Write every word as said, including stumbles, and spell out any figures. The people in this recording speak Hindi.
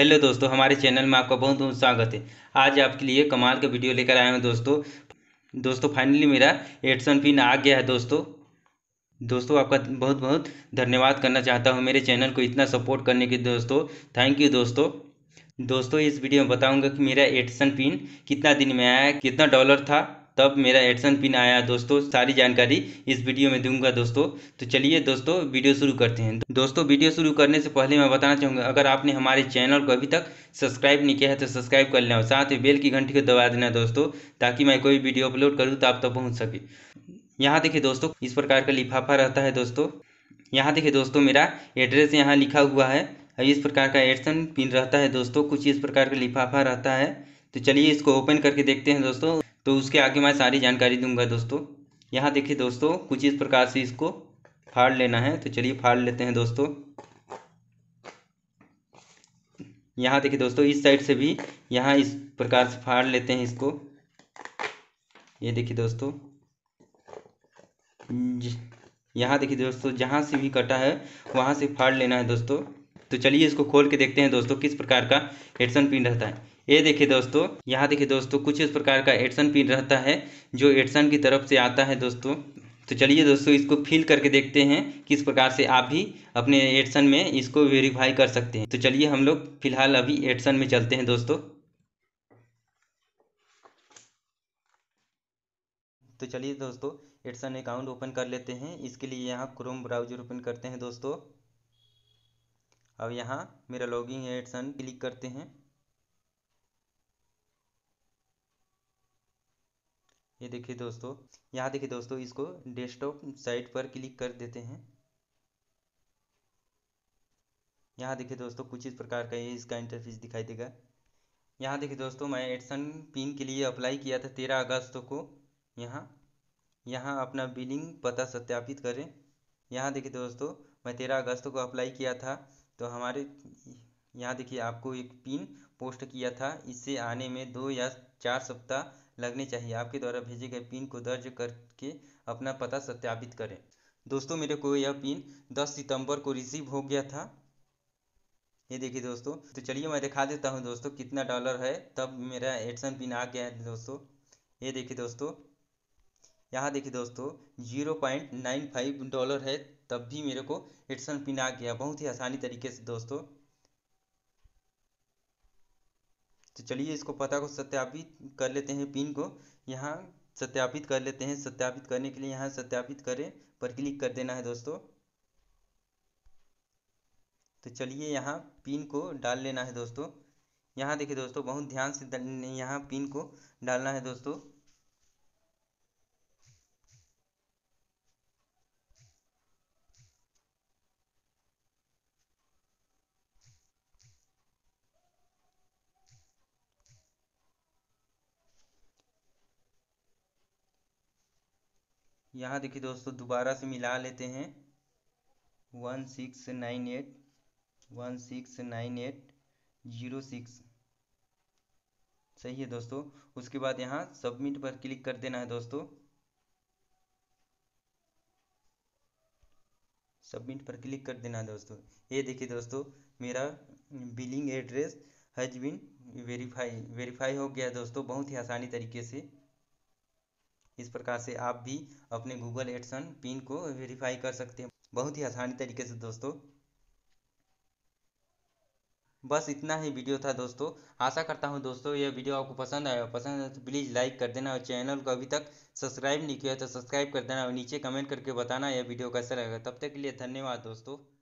हेलो दोस्तों, हमारे चैनल में आपका बहुत बहुत स्वागत है। आज आपके लिए कमाल का वीडियो लेकर आया हूं दोस्तों। दोस्तों फाइनली मेरा एडसन पिन आ गया है दोस्तों। दोस्तों आपका बहुत बहुत धन्यवाद करना चाहता हूं मेरे चैनल को इतना सपोर्ट करने के दोस्तों। थैंक यू दोस्तों। दोस्तों इस वीडियो में बताऊंगा कि मेरा एडसन पिन कितना दिन में आया, कितना डॉलर था तब मेरा एडसन पिन आया दोस्तों। सारी जानकारी इस वीडियो में दूंगा दोस्तों। तो चलिए दोस्तों वीडियो शुरू करते हैं। दोस्तों वीडियो शुरू करने से पहले मैं बताना चाहूँगा, अगर आपने हमारे चैनल को अभी तक सब्सक्राइब नहीं किया है तो सब्सक्राइब कर लेना और साथ ही बेल की घंटी को दबा देना दोस्तों, ताकि मैं कोई वीडियो अपलोड करूँ तो आप तक पहुँच सके। यहाँ देखिए दोस्तों, इस प्रकार का लिफाफा रहता है दोस्तों। यहाँ देखिए दोस्तों, मेरा एड्रेस यहाँ लिखा हुआ है। इस प्रकार का एडसन पिन रहता है दोस्तों, कुछ इस प्रकार का लिफाफा रहता है। तो चलिए इसको ओपन करके देखते हैं दोस्तों। तो उसके आगे मैं सारी जानकारी दूंगा दोस्तों। यहाँ देखिए दोस्तों, कुछ इस प्रकार से इसको फाड़ लेना है। तो चलिए फाड़ लेते हैं दोस्तों। यहाँ देखिए दोस्तों, इस साइड से भी यहाँ इस प्रकार से फाड़ लेते हैं इसको। ये देखिए दोस्तों, यहाँ देखिए दोस्तों, जहाँ से भी कटा है वहाँ से फाड़ लेना है दोस्तों। तो चलिए इसको खोल के देखते हैं दोस्तों किस प्रकार का एडसन पिन रहता है। ये देखिए दोस्तों, यहाँ देखिए दोस्तों, कुछ इस प्रकार का एडसन पिन रहता है जो एडसन की तरफ से आता है दोस्तों। तो चलिए दोस्तों इसको फिल करके देखते हैं किस प्रकार से आप भी अपने एडसन में इसको वेरीफाई कर सकते हैं। तो चलिए हम लोग फिलहाल अभी एडसन में चलते हैं दोस्तों। तो चलिए दोस्तों एडसन अकाउंट ओपन कर लेते हैं। इसके लिए यहाँ क्रोम ब्राउज़र ओपन करते हैं दोस्तों। अब यहाँ मेरा लॉगिन एडसन क्लिक करते हैं। ये देखिए दोस्तों, यहाँ देखिए दोस्तों, इसको डेस्कटॉप साइट पर क्लिक कर देते हैं। यहाँ देखिए दोस्तों, कुछ इस प्रकार का ये इसका इंटरफेस दिखाई देगा। यहाँ देखिए दोस्तों, मैं एडसन पिन के लिए अप्लाई किया था तेरह अगस्त को। यहाँ यहाँ अपना बिलिंग पता सत्यापित करें। यहाँ देखिए दोस्तों, मैं तेरह अगस्त को अप्लाई किया था। तो हमारे यहाँ देखिए आपको एक पिन पोस्ट किया था, इससे आने में दो या चार सप्ताह लगने चाहिए। आपके द्वारा भेजे गए पिन को दर्ज करके अपना पता सत्यापित करें। दोस्तों मेरे को यह पिन दस सितंबर को रिसीव हो गया था। ये देखिए दोस्तों, तो चलिए मैं दिखा देता हूँ दोस्तों कितना डॉलर है तब मेरा एडसन पिन आ गया है दोस्तों। ये देखिए दोस्तों, यहाँ देखिए दोस्तों, zero point nine five dollar है तब भी मेरे को एडसन पिन आ गया बहुत ही आसानी तरीके से दोस्तों। तो चलिए इसको पता को सत्यापित कर लेते हैं, पिन को यहाँ सत्यापित कर लेते हैं। सत्यापित करने के लिए यहाँ सत्यापित करें पर क्लिक कर देना है दोस्तों। तो चलिए यहाँ पिन को डाल लेना है दोस्तों। यहाँ देखिए दोस्तों, बहुत ध्यान से यहाँ पिन को डालना है दोस्तों। यहाँ देखिए दोस्तों, दोबारा से मिला लेते हैं। One six nine eight one six nine eight zero six सही है दोस्तों। उसके बाद यहाँ सबमिट पर क्लिक कर देना है दोस्तों। सबमिट पर क्लिक कर देना है दोस्तों। ये देखिए दोस्तों, मेरा billing address has been verify verify हो गया है दोस्तों, बहुत ही आसानी तरीके से। इस प्रकार से आप भी अपने गूगल एडसन पिन को वेरीफाई कर सकते हैं बहुत ही आसानी तरीके से दोस्तों। बस इतना ही वीडियो था दोस्तों। आशा करता हूँ दोस्तों यह वीडियो आपको पसंद आया। पसंद है तो प्लीज़ लाइक कर देना और चैनल को अभी तक सब्सक्राइब नहीं किया तो सब्सक्राइब कर देना और नीचे कमेंट करके बताना यह वीडियो कैसा लगा। तब तक के लिए धन्यवाद दोस्तों।